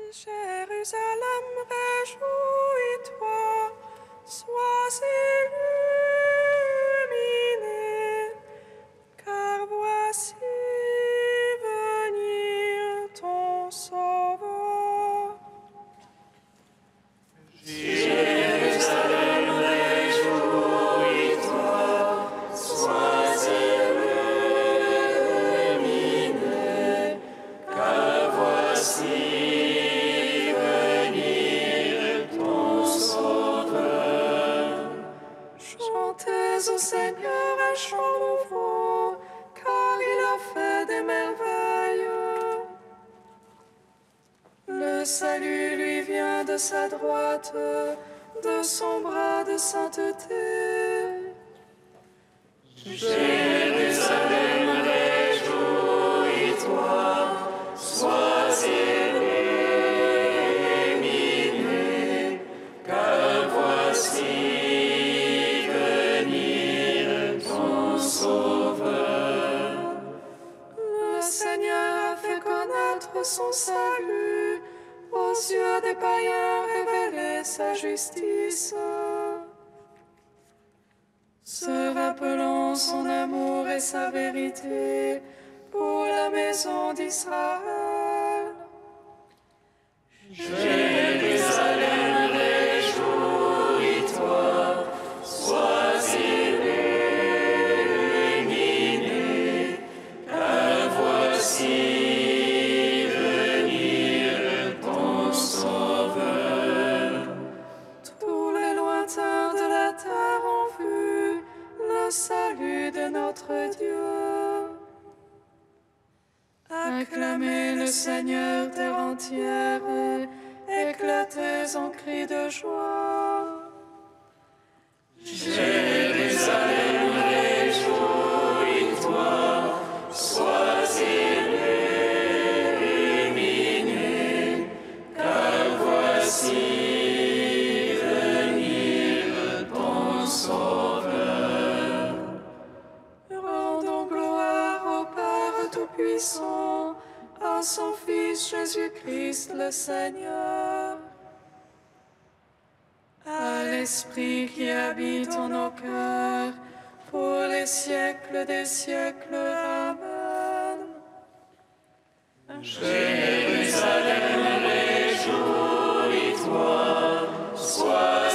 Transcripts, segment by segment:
Jérusalem, réjouis-toi, sois illuminée, car voici venir ton Sauveur. Jérusalem, réjouis-toi, sois illuminée, car voici Chantez au Seigneur un chant nouveau, car il a fait des merveilles. Le salut lui vient de sa droite, de son bras de sainteté. Jérusalem, réjouis-toi, sois illuminée, car voici Le Seigneur a fait connaître son salut, aux yeux des païens révéler sa justice. Se rappelant son amour et sa vérité pour la maison d'Israël. Jérusalem, réjouis-toi, sois illuminée, car voici venir ton Sauveur. Tous les lointains de la terre ont vu le salut de notre Dieu. Acclamez le Seigneur terre entière, éclatez en cris de joie. Jérusalem, réjouis-toi, sois illuminée, car voici venir ton Sauveur. Rendons gloire au Père Tout-Puissant, à son Fils Jésus-Christ le Seigneur. À l'Esprit qui habite en nos cœurs, pour les siècles des siècles. Amen. Jérusalem, réjouis-toi, sois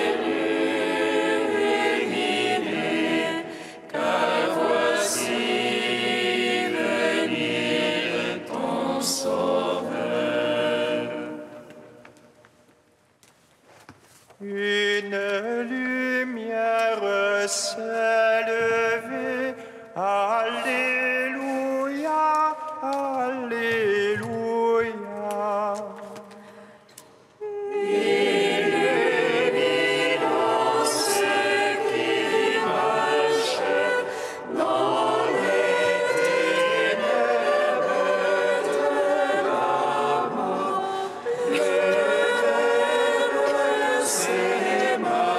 illuminée, car voici venir ton Sauveur. Une lumière s'est levée, Alléluia, Alléluia. Illuminant ceux qui marchent dans les ténèbres de la mort, le Verbe s'est manifesté.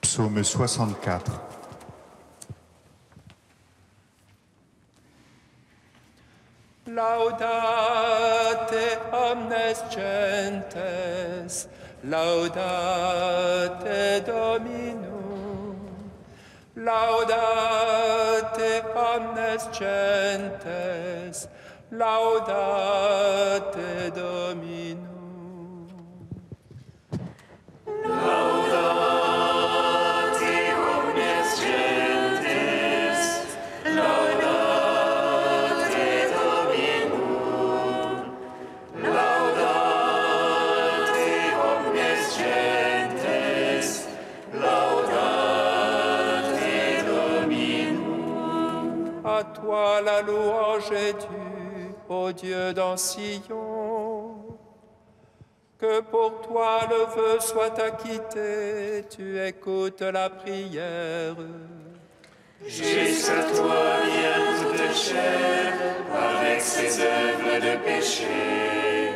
Psaume 64. Laudate omnes gentes, laudate Dominum. Laudate omnes gentes, laudate Dominum. Laudate omnes gentes, laudate Dominum. Laudate omnes gentes, laudate Dominum. À toi la louange est due, ô Dieu dans Sion. Que pour toi le vœu soit acquitté, tu écoutes la prière. Jusqu'à toi vient toute chair, avec ses œuvres de péché.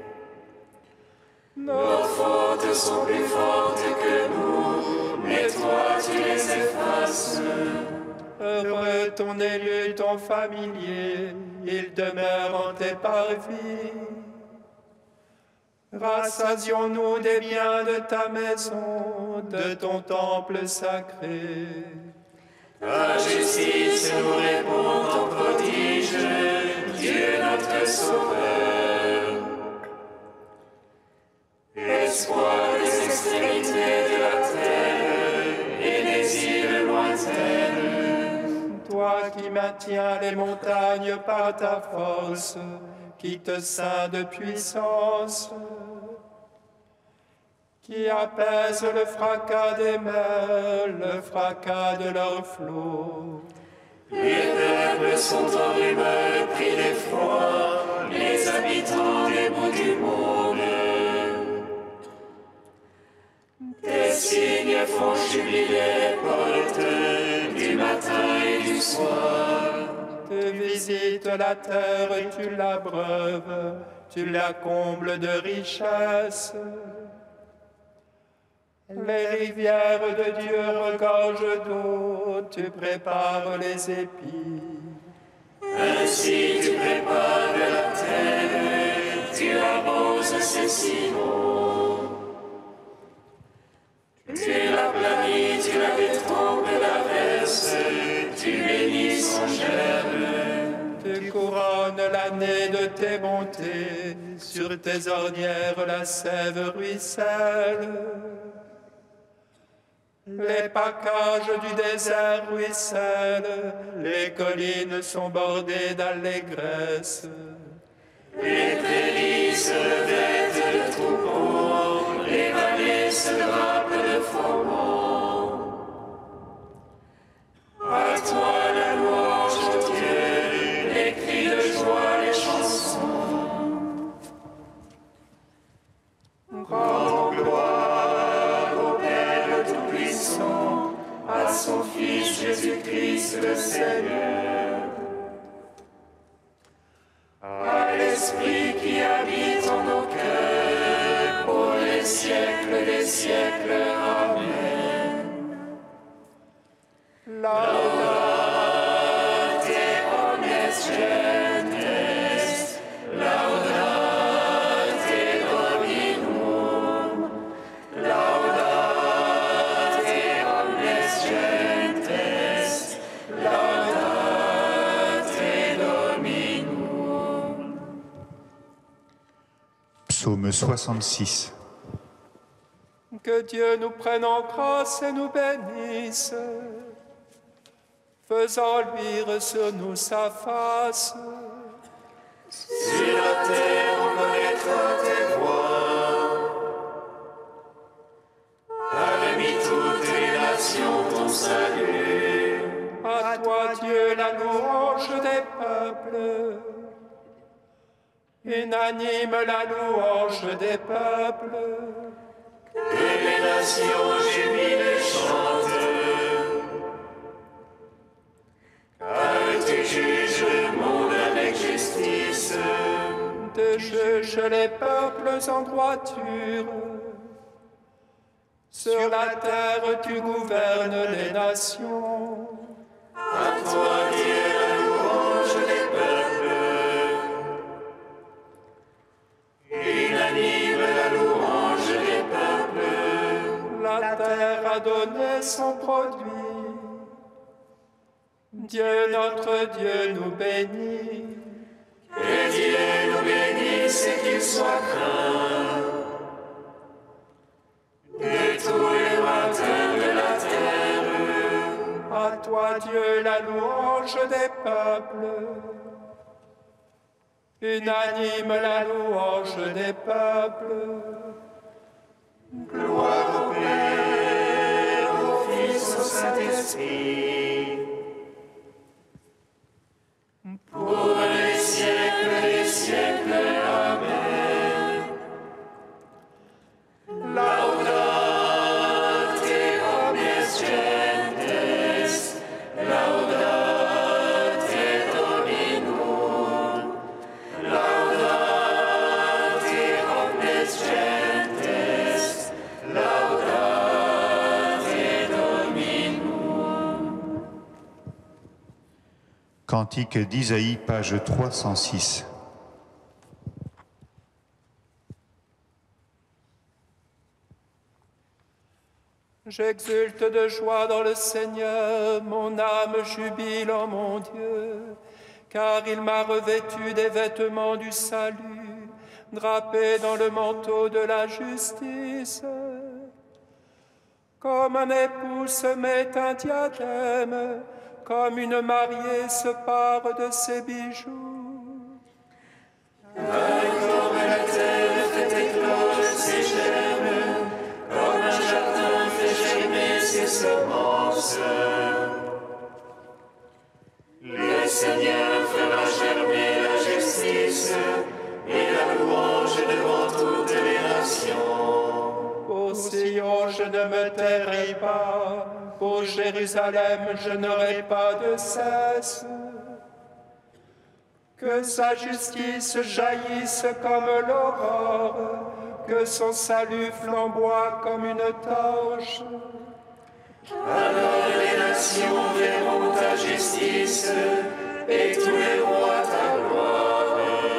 Nos fautes sont plus fortes que nous, mais toi tu les effaces. Heureux ton élu, ton familier, il demeure en tes parvis. Rassasions-nous des biens de ta maison, de ton temple sacré. Ta justice nous répond en prodige, Dieu notre Sauveur. Espoir des extrémités de la terre et des îles lointaines. Toi qui maintiens les montagnes par ta force, qui te ceint de puissance, qui apaise le fracas des mers, le fracas de leurs flots. Les peuples sont en rumeur, pris d'effroi, les habitants des bouts du monde. Tes signes font jubiler les portes du matin et du soir. Tu visites la terre et tu l'abreuves, tu la combles de richesses. Les rivières de Dieu regorgent d'eau, tu prépares les épis. Ainsi tu prépares la terre, tu arroses ses sillons. Tu l'aplanis, tu la détrompes la verse, tu bénis son germe. Tu couronnes l'année de tes bontés, sur tes ornières la sève ruisselle. Les paccages du désert ruissellent, les collines sont bordées d'allégresse. Les prairies se vêtent de troupeaux, les vallées se drapent de froment. À toi la louange, Dieu, les cris de joie, les chansons. Rends gloire au Père Tout-Puissant, à son Fils Jésus-Christ le Seigneur. À l'Esprit qui habite en nos cœurs, pour les siècles des siècles. Amen. Laudate omnes gentes, laudate Dominum, laudate omnes gentes, laudate Dominum. Psaume 66. Que Dieu nous prenne en grâce et nous bénisse, faisant luire sur nous sa face. Sur la terre on connaîtra tes voies. Parmi toutes les nations ton salut. À toi Dieu la louange des peuples. Unanime la louange des peuples. Que les nations jubilent et chantent. Car tu juges le monde avec justice. Tu juges les peuples en droiture. Sur la terre, tu gouvernes les nations. À toi, Dieu, la louange des peuples. Unanime la louange des peuples. La terre a donné son produit. Dieu, notre Dieu, nous bénit. Que Dieu nous bénisse et qu'il soit craint de tous les lointains de la terre. À toi, Dieu, la louange des peuples. Unanime la louange des peuples. Gloire au Père, au Fils, au Saint-Esprit, pour les siècles des siècles. Amen. Laudate omnes gentes, laudate Dominum, laudate omnes gentes, laudate Dominum. Cantique d'Isaïe, page 306. J'exulte de joie dans le Seigneur, mon âme jubile en mon Dieu, car il m'a revêtu des vêtements du salut, drapé dans le manteau de la justice. Comme un époux se met un diadème, comme une mariée se pare de ses bijoux. Comme la terre fait éclore ses germes, comme un jardin fait germer ses semences. Le Seigneur fera germer la justice et la louange devant toutes les nations. Ô Sion, je ne me tairai pas, ô Jérusalem, je n'aurai pas de cesse. Que sa justice jaillisse comme l'aurore, que son salut flamboie comme une torche. Alors les nations verront ta justice et tous les rois ta gloire.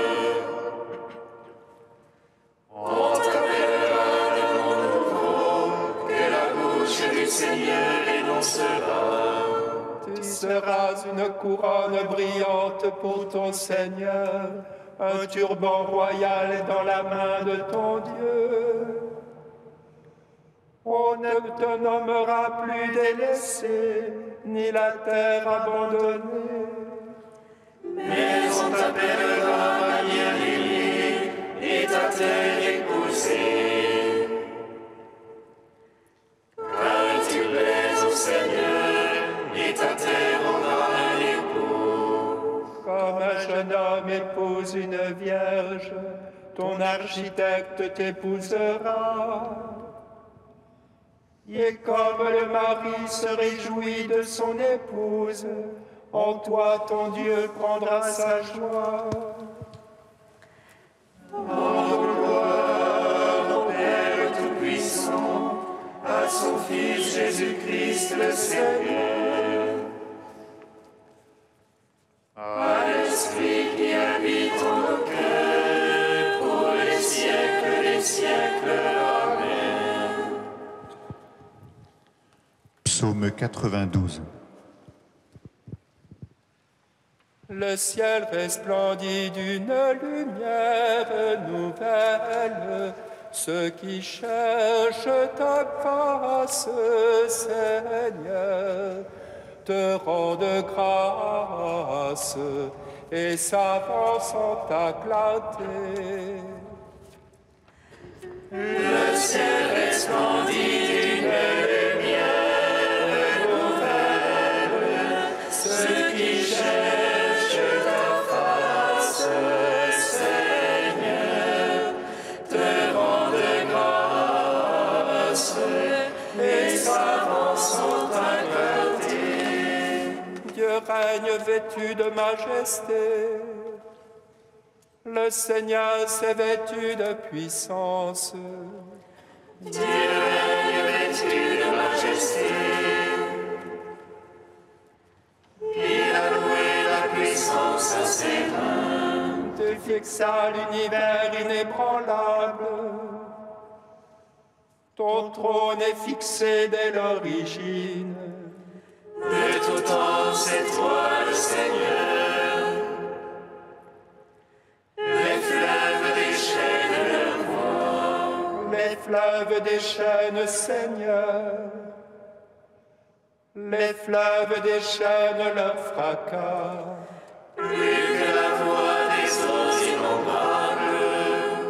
On t'appellera de nom nouveau, que la bouche du Seigneur énoncera. Tu seras une couronne brillante pour ton Seigneur, un turban royal dans la main de ton Dieu. On ne te nommera plus délaissé, ni la terre abandonnée. Mais on t'appellera manière aimée et ta terre épousée. Car tu plais au Seigneur et ta terre aura un époux. Comme un jeune homme épouse une vierge, ton architecte t'épousera. Et comme le mari se réjouit de son épouse, en toi ton Dieu prendra sa joie. Gloire au Père Tout-Puissant, à son Fils Jésus-Christ le Seigneur, à l'Esprit qui habite en nos cœurs, pour les siècles des siècles. Amen. Psaume 92. Le ciel resplendit d'une lumière nouvelle. Ceux qui cherchent ta face, Seigneur, te rendent grâce et s'avancent en ta clarté. Le ciel resplendit d'une lumière nouvelle. Ceux qui cherchent ta face, Seigneur, te rendent grâce et s'avancent en ta clarté. Dieu règne vêtu de majesté. Le Seigneur s'est vêtu de puissance. Dieu règne vêtu fixa l'univers inébranlable. Ton trône est fixé dès l'origine. De tout temps, c'est toi le Seigneur. Les fleuves déchaînent leur voix. Les fleuves déchaînent, Seigneur. Les fleuves déchaînent leur fracas. Plus que la voix des eaux innombrables.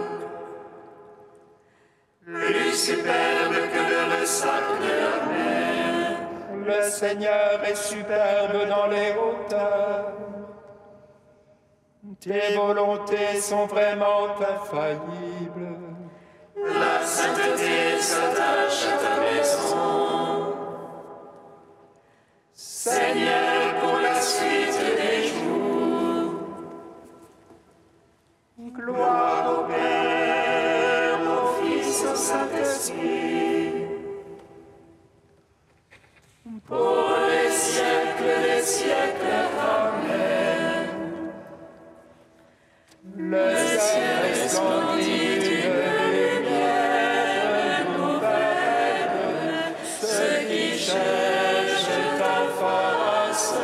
Plus superbe que le ressac de la mer. Le Seigneur est superbe dans les hauteurs. Tes volontés sont vraiment infaillibles. La sainteté s'attache à ta maison. Seigneur, pour la suite des jours. Gloire au Père, au Fils, au Saint-Esprit. Pour les siècles des siècles, Amen. Le ciel resplendit d'une lumière nouvelle. Ceux qui cherchent ta face,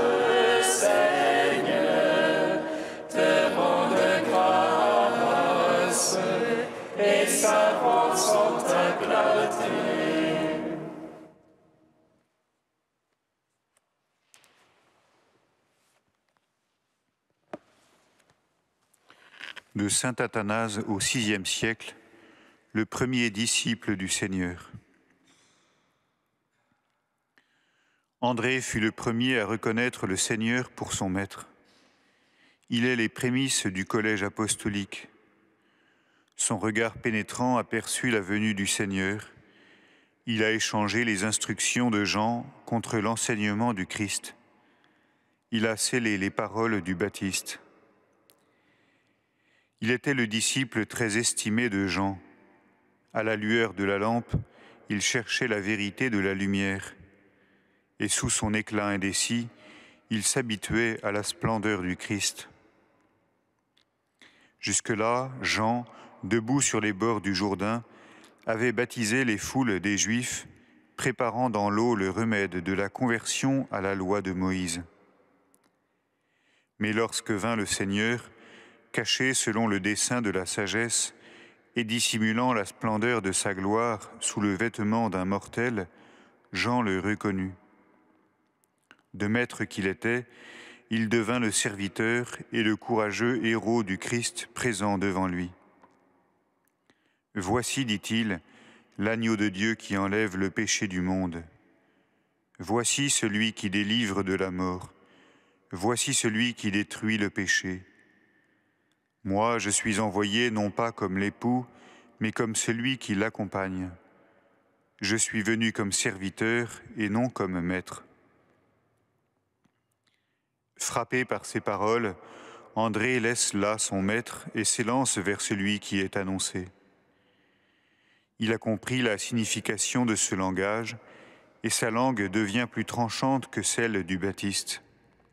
Seigneur, te rendent grâce et s'avancent en ta clarté. De saint Athanase au VIe siècle, le premier disciple du Seigneur. André fut le premier à reconnaître le Seigneur pour son maître. Il est les prémices du collège apostolique. Son regard pénétrant aperçut la venue du Seigneur. Il a échangé les instructions de Jean contre l'enseignement du Christ. Il a scellé les paroles du Baptiste. Il était le disciple très estimé de Jean. À la lueur de la lampe, il cherchait la vérité de la lumière. Et sous son éclat indécis, il s'habituait à la splendeur du Christ. Jusque-là, Jean, debout sur les bords du Jourdain, avait baptisé les foules des Juifs, préparant dans l'eau le remède de la conversion à la loi de Moïse. Mais lorsque vint le Seigneur, caché selon le dessein de la sagesse et dissimulant la splendeur de sa gloire sous le vêtement d'un mortel, Jean le reconnut. De maître qu'il était, il devint le serviteur et le courageux héros du Christ présent devant lui. « Voici, dit-il, l'agneau de Dieu qui enlève le péché du monde. Voici celui qui délivre de la mort. Voici celui qui détruit le péché. Moi, je suis envoyé non pas comme l'époux, mais comme celui qui l'accompagne. Je suis venu comme serviteur et non comme maître. » Frappé par ces paroles, André laisse là son maître et s'élance vers celui qui est annoncé. Il a compris la signification de ce langage et sa langue devient plus tranchante que celle du Baptiste.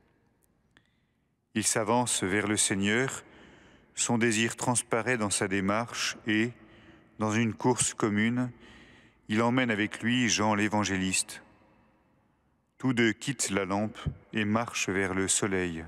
Il s'avance vers le Seigneur. Son désir transparaît dans sa démarche et, dans une course commune, il emmène avec lui Jean l'évangéliste. Tous deux quittent la lampe et marchent vers le soleil.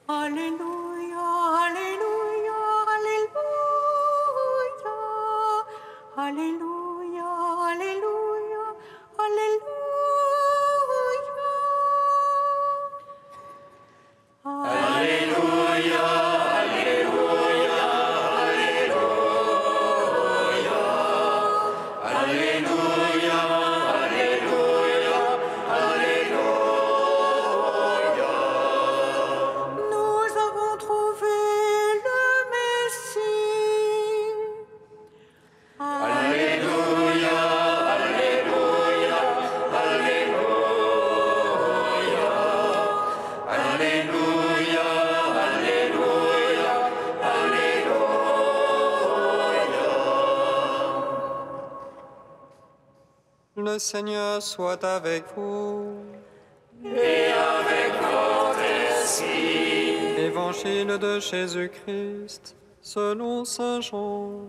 Alléluia, Alléluia, Alléluia, Alléluia, Alléluia, Alléluia. Nous avons trouvé le Messie. Le Seigneur soit avec vous. Et avec votre esprit. Évangile de Jésus-Christ, selon saint Jean.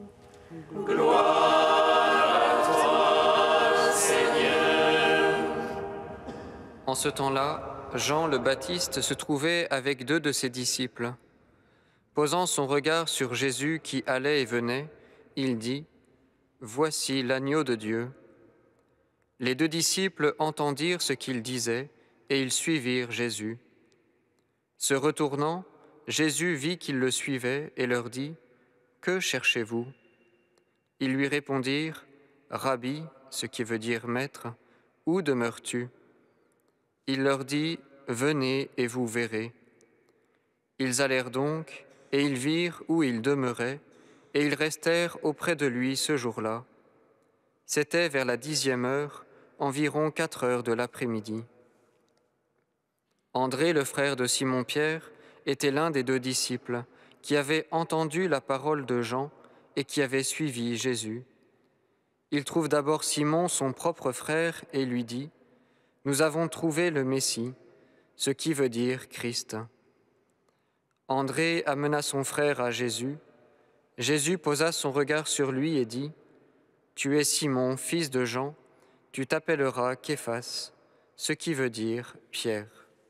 En ce temps-là, Jean le Baptiste se trouvait avec 2 de ses disciples. Posant son regard sur Jésus qui allait et venait, il dit : « Voici l'agneau de Dieu. » Les 2 disciples entendirent ce qu'il disait, et ils suivirent Jésus. Se retournant, Jésus vit qu'ils le suivaient et leur dit : « Que cherchez-vous » Ils lui répondirent : « Rabbi, ce qui veut dire maître, où demeures-tu » Il leur dit : « Venez et vous verrez. » Ils allèrent donc, et ils virent où il demeurait, et ils restèrent auprès de lui ce jour-là. C'était vers la 10e heure, environ 4 heures de l'après-midi. André, le frère de Simon-Pierre, était l'un des 2 disciples qui avaient entendu la parole de Jean et qui avaient suivi Jésus. Il trouve d'abord Simon, son propre frère, et lui dit : « Nous avons trouvé le Messie, ce qui veut dire Christ. » André amena son frère à Jésus. Jésus posa son regard sur lui et dit : « Tu es Simon, fils de Jean, tu t'appelleras Képhas, ce qui veut dire Pierre. »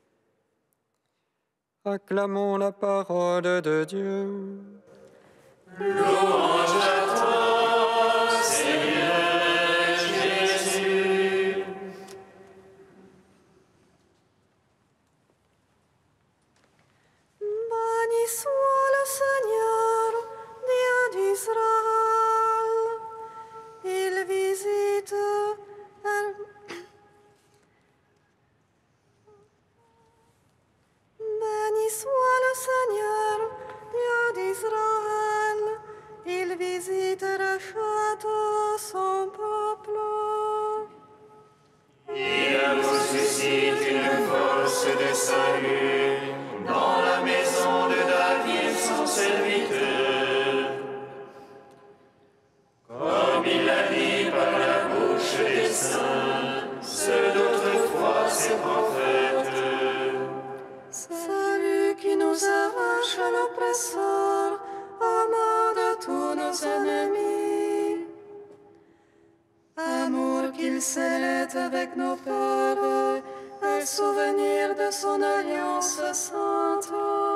Acclamons la parole de Dieu. Louange à toi, Seigneur Jésus. Béni soit le Seigneur, Dieu d'Israël. Il visite Béni soit le Seigneur, Dieu d'Israël. Il visite et rachète son peuple. Il vous suscite une force de salut dans la maison de David, son serviteur. Comme il l'a dit par la bouche des saints, ceux d'autrefois ses prophètes. Celui qui nous arrache à l'oppresseur, amour de tous nos ennemis. Amour qu'il scellait avec nos pères, et souvenir de son alliance sainte.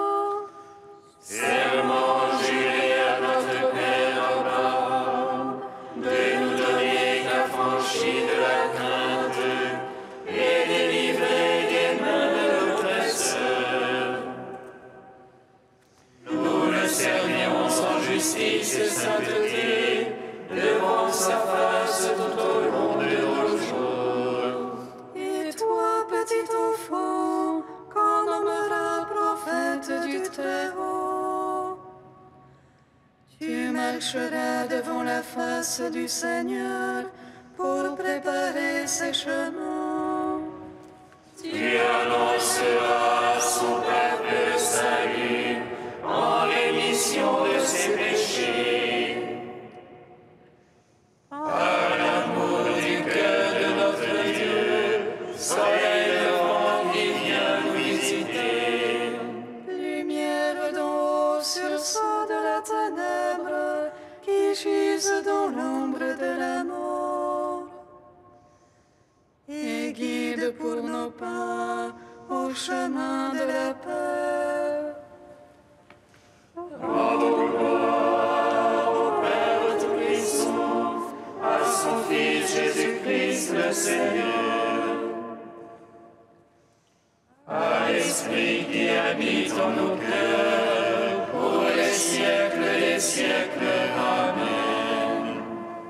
Serment juré à notre Père Abraham, de nous donner l'affranchi de la crainte et délivrer des mains de l'oppresseur. Nous le servions en justice et sainteté devant sa face tout au long de nos jours. Et toi, petit enfant, qu'on nommera prophète du Très-Haut, tu marcheras devant la face du Seigneur pour préparer ses chemins. Tu annonceras son peuple le salut en rémission de ses péchés. Par l'amour du cœur de notre Dieu, soleil levant qui vient nous visiter. Lumière d'en haut sur ceux de la ténèbre qui gisent dans l'ombre de la mort. Et guide pour nos pas au chemin de la paix. Fils Jésus-Christ le Seigneur. À l'Esprit qui habite en nos cœurs, pour les siècles des siècles. Amen.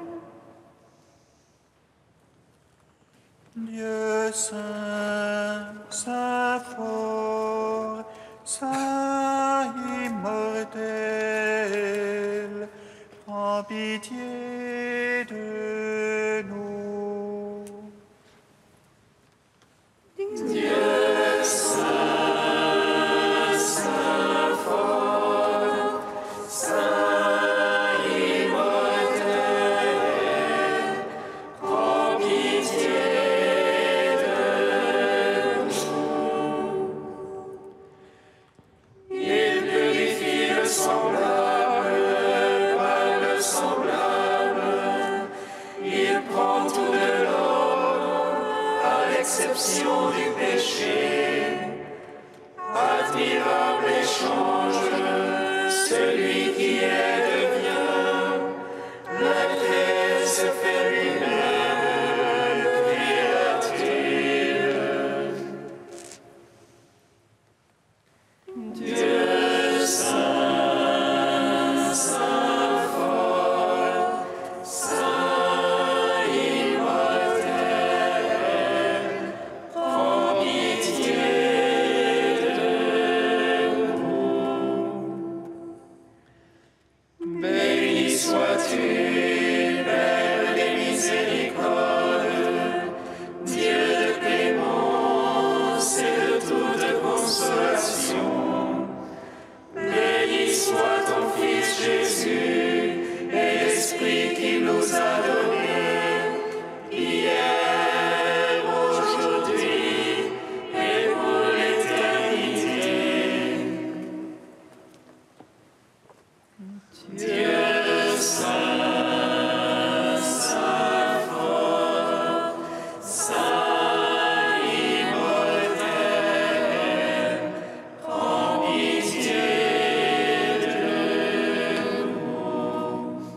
Dieu saint, saint fort, saint immortel, prends pitié de nous. Dieu saint, saint fort, saint immortel, prends pitié de nous. Il purifie le semblable par le semblable, il prend tout de l'or, à l'exception du péché. Admirable échange, celui qui est devient, la créé se fait lui-même créature. Dieu saint, saint fort, saint immortel, prends pitié de nous. Béni sois-tu, Père des miséricordes, Dieu de clémence et de toute consolation. Béni soit ton Fils Jésus et l'Esprit qui nous a donnés, hier, aujourd'hui et pour l'éternité. Dieu saint, saint fort, saint immortel, prends pitié de nous.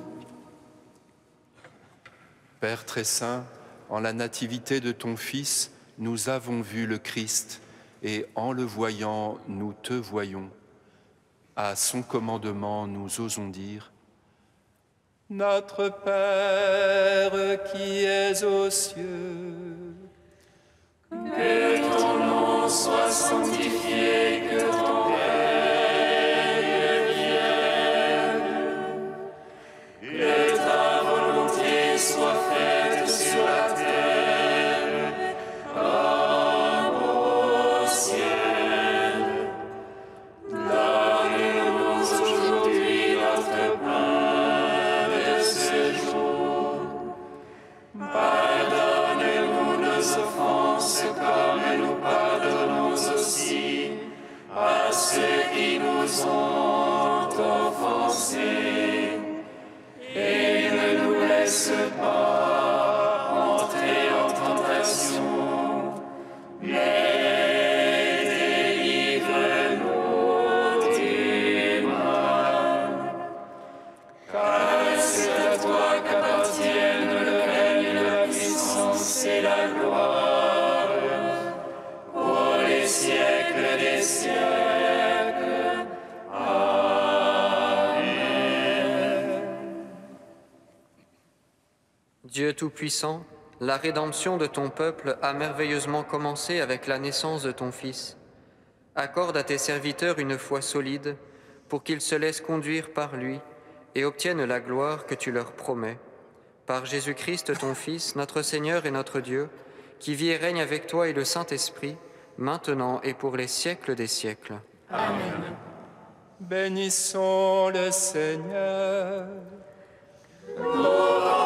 Père très saint, en la nativité de ton Fils, nous avons vu le Christ, et en le voyant, nous te voyons. À son commandement, nous osons dire: Notre Père qui es aux cieux, Que ton nom soit sanctifié, que ton règne vienne, que ta volonté soit faite sur la terre comme au ciel. Donne-nous aujourd'hui notre pain de ce jour. Pardonne-nous nos offenses comme nous pardonnons aussi à ceux qui nous ont offensés. Et ne nous laisse pas entrer en tentation, mais délivre-nous du mal. Car c'est à toi qu'appartiennent le règne, la puissance et la gloire, pour les siècles des siècles. Amen. Dieu Tout-Puissant, la rédemption de ton peuple a merveilleusement commencé avec la naissance de ton Fils. Accorde à tes serviteurs une foi solide pour qu'ils se laissent conduire par lui et obtiennent la gloire que tu leur promets. Par Jésus-Christ, ton Fils, notre Seigneur et notre Dieu, qui vit et règne avec toi et le Saint-Esprit, maintenant et pour les siècles des siècles. Amen. bénissons le Seigneur. Louange